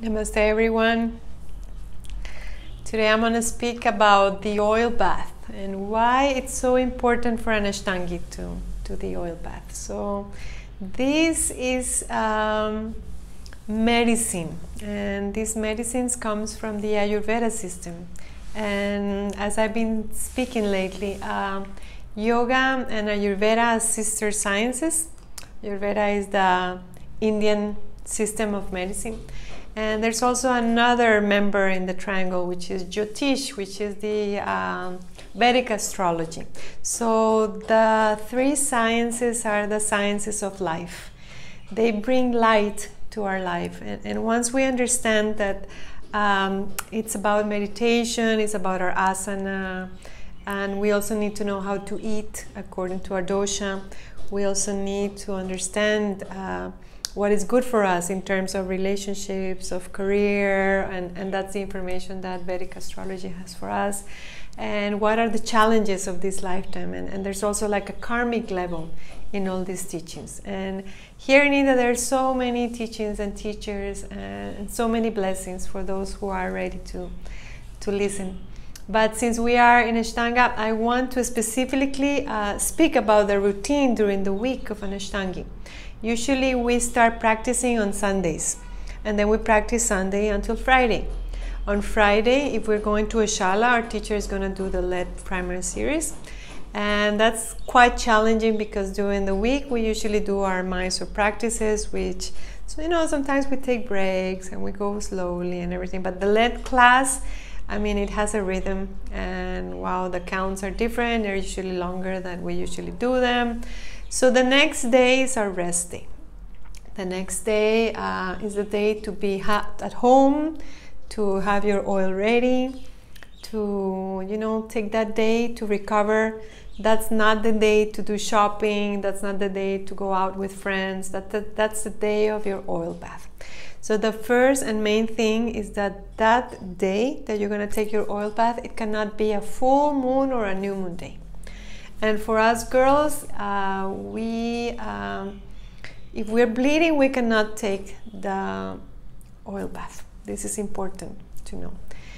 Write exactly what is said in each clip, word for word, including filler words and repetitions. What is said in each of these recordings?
Namaste everyone. Today I'm going to speak about the oil bath and why it's so important for an Ashtangi to do the oil bath. So this is um, medicine, and these medicines comes from the Ayurveda system. And as I've been speaking lately, um, yoga and Ayurveda are sister sciences. Ayurveda is the Indian system of medicine. And there's also another member in the triangle, which is Jyotish, which is the um, Vedic astrology. So the three sciences are the sciences of life. They bring light to our life. And, and once we understand that um, it's about meditation, it's about our asana, and we also need to know how to eat according to our dosha. We also need to understand uh, what is good for us in terms of relationships, of career, and, and that's the information that Vedic astrology has for us. And what are the challenges of this lifetime? And, and there's also like a karmic level in all these teachings. And here in India, there are so many teachings and teachers and, and so many blessings for those who are ready to, to listen. But since we are in Ashtanga, I want to specifically uh, speak about the routine during the week of an Ashtangi. Usually we start practicing on Sundays, and then we practice Sunday until Friday. On Friday, if we're going to a shala, our teacher is going to do the L E D primary series, and that's quite challenging because during the week we usually do our Mysore practices, which, so you know, sometimes we take breaks and we go slowly and everything, but the L E D class, I mean, it has a rhythm, and wow, the counts are different. They're usually longer than we usually do them. So the next day is our rest day. The next day uh, is the day to be ha at home, to have your oil ready, to, you know, take that day to recover. That's not the day to do shopping. That's not the day to go out with friends. That, that, that's the day of your oil bath. So the first and main thing is that that day that you're going to take your oil bath, it cannot be a full moon or a new moon day. And for us girls, uh, we, um, if we're bleeding, we cannot take the oil bath. This is important to know.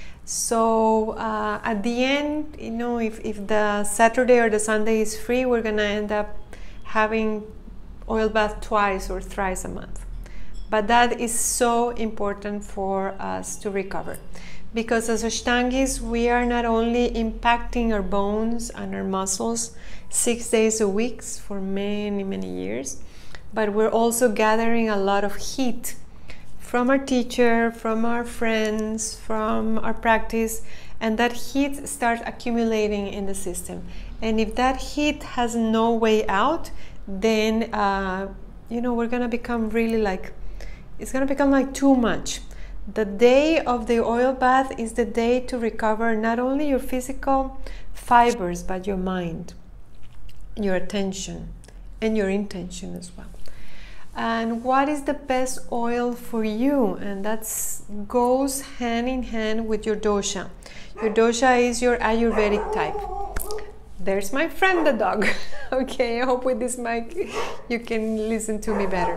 So uh, at the end, you know, if, if the Saturday or the Sunday is free, we're gonna end up having oil bath twice or thrice a month. But that is so important for us to recover. Because as Ashtangis, we are not only impacting our bones and our muscles six days a week for many, many years, but we're also gathering a lot of heat from our teacher, from our friends, from our practice, and that heat starts accumulating in the system. And if that heat has no way out, then, uh, you know, we're gonna become really like, it's gonna become like too much. The day of the oil bath is the day to recover not only your physical fibers, but your mind, your attention, and your intention as well. And what is the best oil for you? And that goes hand in hand with your dosha. Your dosha is your Ayurvedic type. There's my friend the dog. Okay, I hope with this mic you can listen to me better.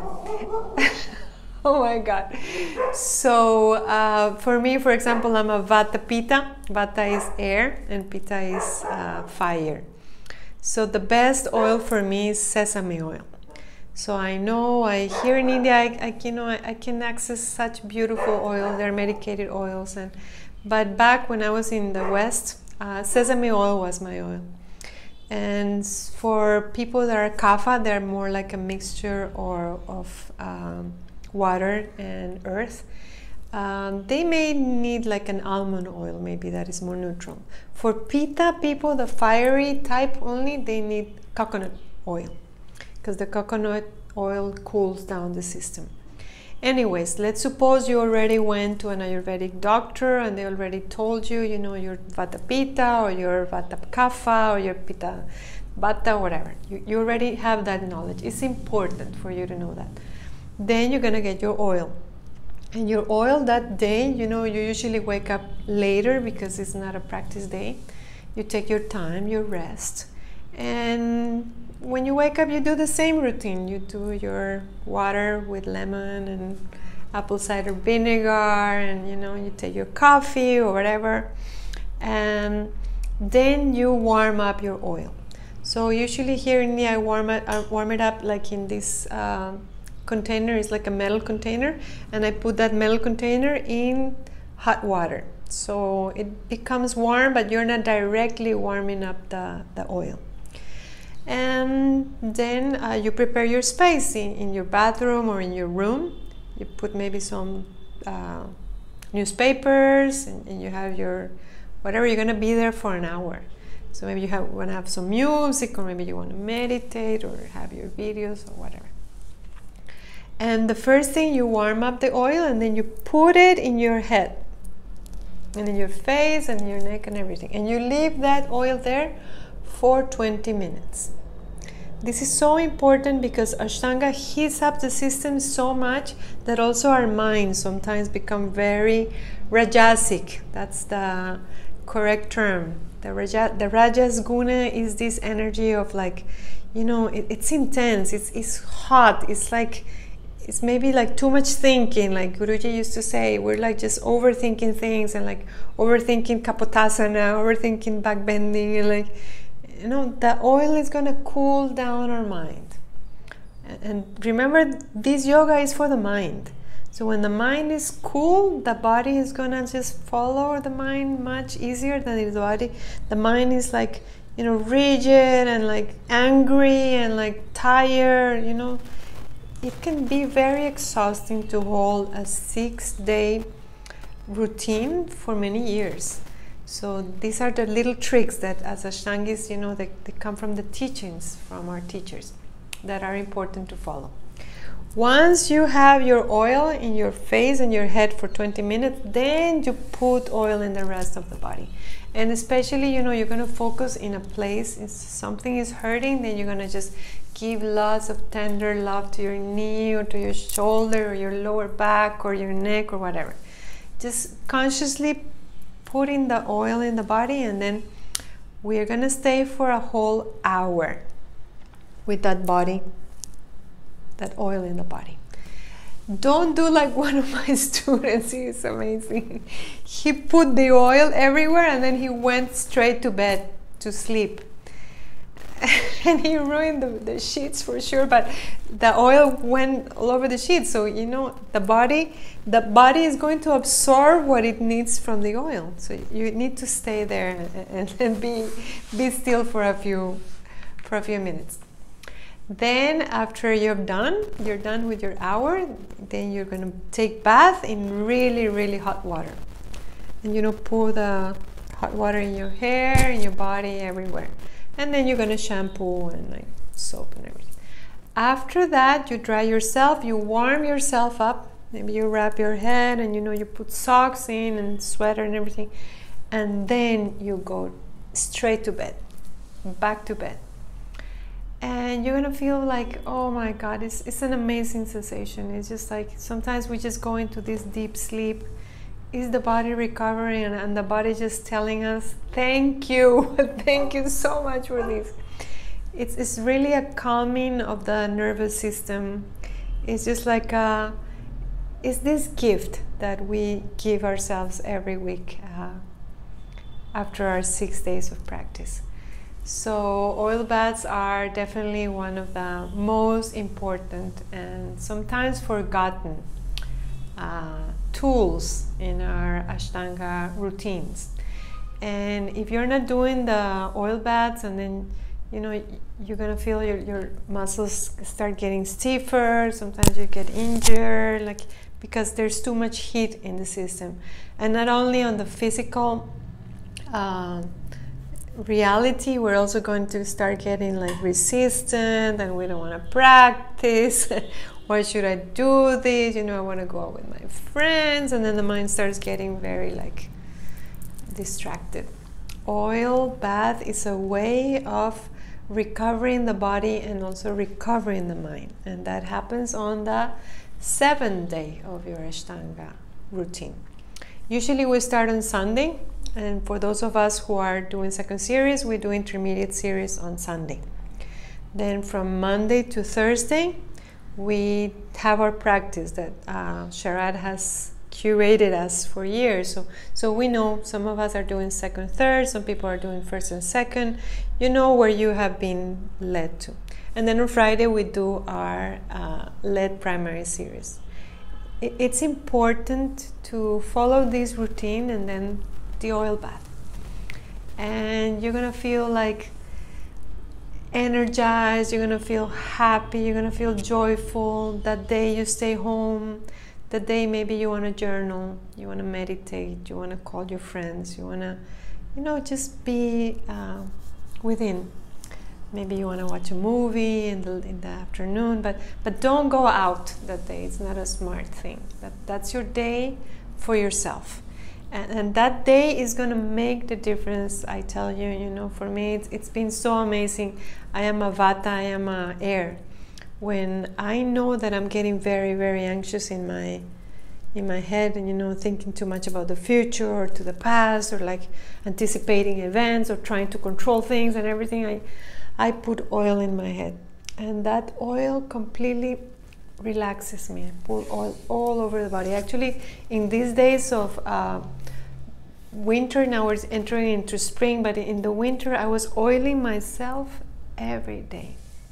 Oh my God. So uh, for me, for example, I'm a Vata Pitta. Vata is air and Pitta is uh, fire. So the best oil for me is sesame oil. So I know I here in India, I, I you know I, I can access such beautiful oils. They're medicated oils, and but back when I was in the West, uh, sesame oil was my oil. And for people that are kapha, they're more like a mixture or of um, water and earth. Um, they may need like an almond oil, maybe that is more neutral. For Pitta people, the fiery type only, they need coconut oil because the coconut oil cools down the system. Anyways, let's suppose you already went to an Ayurvedic doctor and they already told you, you know, you're Vata Pitta or you're Vata Kapha or you're Pitta Vata, whatever. You, you already have that knowledge. It's important for you to know that. Then you're gonna get your oil. And your oil that day, you know, you usually wake up later because it's not a practice day. You take your time, you rest. And when you wake up, you do the same routine. You do your water with lemon and apple cider vinegar, and you know, you take your coffee or whatever, and then you warm up your oil. So usually here in me, I warm it, I warm it up like in this uh, container. It's like a metal container, and I put that metal container in hot water. So it becomes warm, but you're not directly warming up the, the oil. And then uh, you prepare your space in, in your bathroom or in your room. You put maybe some uh, newspapers, and, and you have your whatever. You're gonna be there for an hour. So maybe you have, want to have some music, or maybe you want to meditate or have your videos or whatever. And the first thing, you warm up the oil, and then you put it in your head and in your face and your neck and everything, and you leave that oil there for twenty minutes. This is so important because Ashtanga heats up the system so much that also our minds sometimes become very rajasic. That's the correct term. The, Raja, the Rajas Guna is this energy of, like, you know, it, it's intense, it's, it's hot, it's like, it's maybe like too much thinking. Like Guruji used to say, we're like just overthinking things, and like overthinking Kapotasana, overthinking backbending, and like, you know, the oil is going to cool down our mind. And remember, this yoga is for the mind. So when the mind is cool, the body is going to just follow the mind much easier than the body. The mind is like, you know, rigid and like angry and like tired, you know. It can be very exhausting to hold a six-day routine for many years. So these are the little tricks that as Ashtangis, you know, they, they come from the teachings from our teachers that are important to follow. Once you have your oil in your face and your head for twenty minutes, then you put oil in the rest of the body. And especially, you know, you're going to focus in a place, if something is hurting, then you're going to just give lots of tender love to your knee or to your shoulder or your lower back or your neck or whatever. Just consciously putting the oil in the body, and then we are going to stay for a whole hour with that body, that oil in the body. Don't do like one of my students. He is amazing. He put the oil everywhere, and then he went straight to bed to sleep. And he ruined the, the sheets for sure, but the oil went all over the sheets. So, you know, the body, the body is going to absorb what it needs from the oil. So you need to stay there and, and be, be still for a few, for a few minutes. Then after you're done, you're done with your hour, then you're going to take bath in really, really hot water. And, you know, pour the hot water in your hair, in your body, everywhere. And then you're going to shampoo and like soap and everything. After that, you dry yourself, you warm yourself up. Maybe you wrap your head and, you know, you put socks in and sweater and everything. And then you go straight to bed, back to bed. And you're gonna feel like, oh my God, it's, it's an amazing sensation. It's just like, sometimes we just go into this deep sleep. Is the body recovering, and, and the body just telling us, thank you, thank you so much for this. It's, it's really a calming of the nervous system. It's just like a, it's this gift that we give ourselves every week uh, after our six days of practice. So oil baths are definitely one of the most important and sometimes forgotten uh, tools in our Ashtanga routines. And if you're not doing the oil baths, and then, you know, you're gonna feel your, your muscles start getting stiffer, sometimes you get injured, like, because there's too much heat in the system. And not only on the physical uh, reality, we're also going to start getting like resistant, and we don't want to practice. Why should I do this? You know, I want to go out with my friends, and then the mind starts getting very like distracted. Oil bath is a way of recovering the body and also recovering the mind, and that happens on the seventh day of your Ashtanga routine. Usually we start on Sunday, and for those of us who are doing second series, we do intermediate series on Sunday. Then from Monday to Thursday, we have our practice that uh, Sharad has curated us for years. So, so we know some of us are doing second, third, some people are doing first and second. You know where you have been led to. And then on Friday we do our uh, led primary series. It, it's important to follow this routine and then the oil bath. And you're gonna feel like energized, you're gonna feel happy, you're gonna feel joyful. That day you stay home, that day maybe you want to journal, you want to meditate, you want to call your friends, you want to, you know, just be uh, within. Maybe you want to watch a movie in the in the afternoon, but but don't go out that day. It's not a smart thing. That that's your day for yourself, and, and that day is going to make the difference. I tell you, you know, for me it's, it's been so amazing. I am a Vata, I am a air. When I know that I'm getting very, very anxious in my in my head, and you know, thinking too much about the future or to the past, or like anticipating events or trying to control things and everything, I I put oil in my head, and that oil completely relaxes me. I put oil all over the body. Actually, in these days of uh, winter, now we're entering into spring, but in the winter I was oiling myself every day.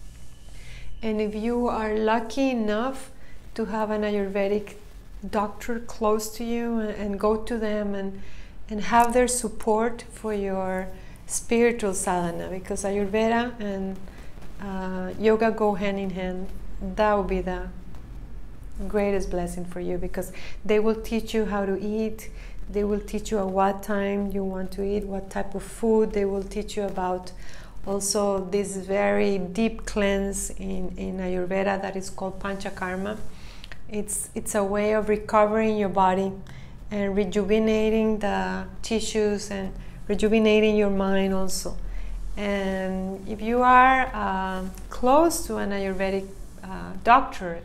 And if you are lucky enough to have an Ayurvedic doctor close to you, and, and go to them and, and have their support for your spiritual sadhana, because Ayurveda and uh, yoga go hand in hand, that will be the greatest blessing for you, because they will teach you how to eat, they will teach you at what time you want to eat, what type of food, they will teach you about also this very deep cleanse in, in Ayurveda that is called Panchakarma. It's, it's a way of recovering your body and rejuvenating the tissues and rejuvenating your mind also. And if you are uh, close to an Ayurvedic uh, doctor,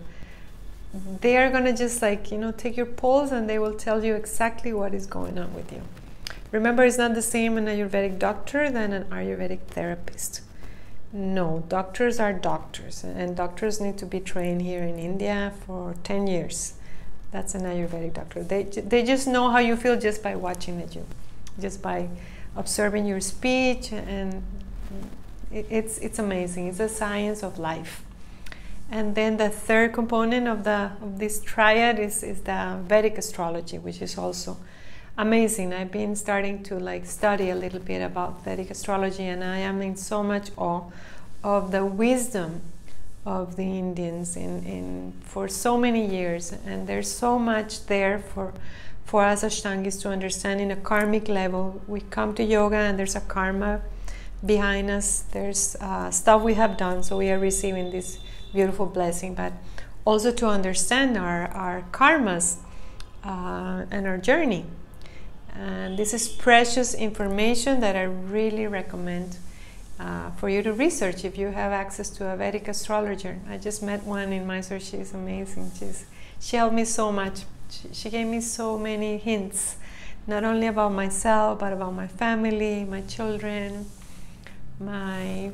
they are going to just like, you know, take your pulse and they will tell you exactly what is going on with you. Remember, it's not the same an Ayurvedic doctor than an Ayurvedic therapist. No, doctors are doctors, and doctors need to be trained here in India for ten years. That's an Ayurvedic doctor. They, they just know how you feel just by watching at you, just by observing your speech, and it, it's, it's amazing. It's a science of life. And then the third component of, the, of this triad is, is the Vedic astrology, which is also amazing. I've been starting to like study a little bit about Vedic astrology, and I am in so much awe of the wisdom of the Indians in, in for so many years. And there's so much there for for us Ashtangis to understand in a karmic level. We come to yoga and there's a karma behind us. There's uh, stuff we have done, so we are receiving this beautiful blessing, but also to understand our, our karmas uh, and our journey. And this is precious information that I really recommend uh, for you to research if you have access to a Vedic astrologer. I just met one in Mysore. She's amazing. She's, she helped me so much. She, she gave me so many hints, not only about myself, but about my family, my children, my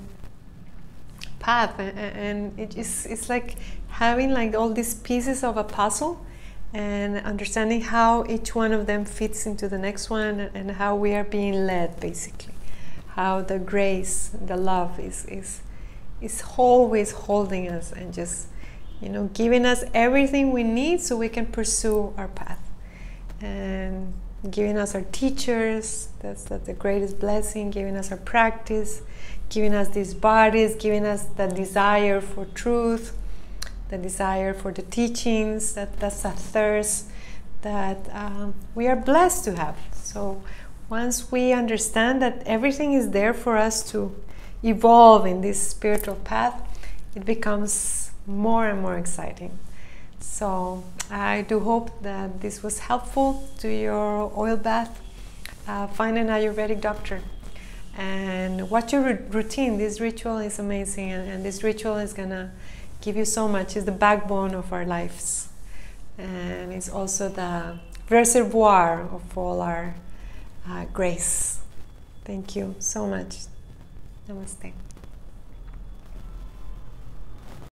path. And it is, it's like having like all these pieces of a puzzle, and understanding how each one of them fits into the next one, and how we are being led, basically. How the grace, the love is, is, is always holding us and just, you know, giving us everything we need so we can pursue our path. And giving us our teachers, that's, that's the greatest blessing, giving us our practice, giving us these bodies, giving us the desire for truth, the desire for the teachings, that, that's a thirst that um, we are blessed to have. So once we understand that everything is there for us to evolve in this spiritual path, it becomes more and more exciting. So I do hope that this was helpful to your oil bath. Uh, find an Ayurvedic doctor and watch your routine. This ritual is amazing, and, and this ritual is gonna give you so much. It's the backbone of our lives, and it's also the reservoir of all our uh, grace. Thank you so much. Namaste.